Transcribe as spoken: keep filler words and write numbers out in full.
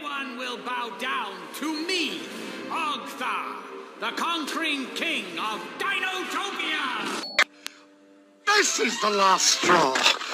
everyone will bow down to me, Ogthar, the conquering king of Dinotopia! This is the last straw.